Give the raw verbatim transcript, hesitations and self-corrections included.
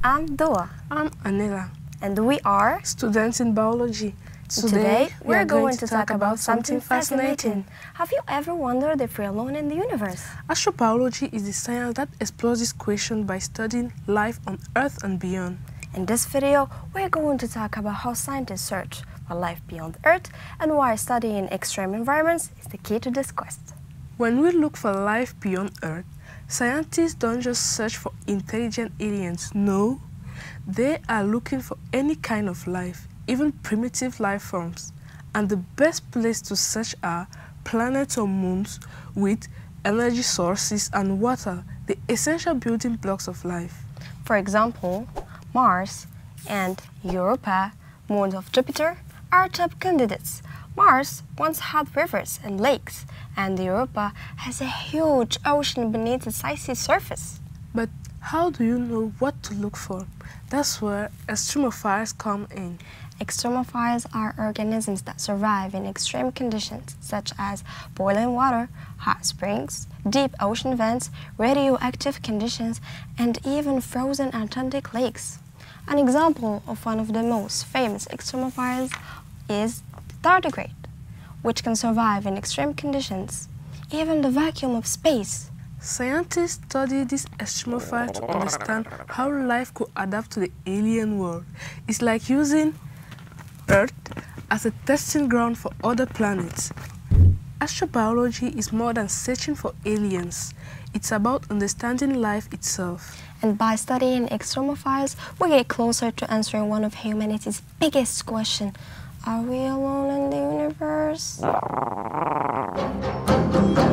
I'm Dua. I'm Anila. And we are students in biology. Today, Today we're, we're going, going to talk about something fascinating. Have you ever wondered if we're alone in the universe? Astrobiology is the science that explores this question by studying life on Earth and beyond. In this video, we're going to talk about how scientists search for life beyond Earth and why studying extreme environments is the key to this quest. When we look for life beyond Earth, scientists don't just search for intelligent aliens, no. They are looking for any kind of life, even primitive life forms. And the best place to search are planets or moons with energy sources and water, the essential building blocks of life. For example, Mars and Europa, moons of Jupiter, are top candidates. Mars once had rivers and lakes, and Europa has a huge ocean beneath its icy surface. But how do you know what to look for? That's where extremophiles come in. Extremophiles are organisms that survive in extreme conditions, such as boiling water, hot springs, deep ocean vents, radioactive conditions, and even frozen Atlantic lakes. An example of one of the most famous extremophiles is tardigrade, which can survive in extreme conditions, even the vacuum of space. Scientists study this extremophile to understand how life could adapt to the alien world. It's like using Earth as a testing ground for other planets. Astrobiology is more than searching for aliens. It's about understanding life itself. And by studying extremophiles, we get closer to answering one of humanity's biggest questions. Are we alone in the universe?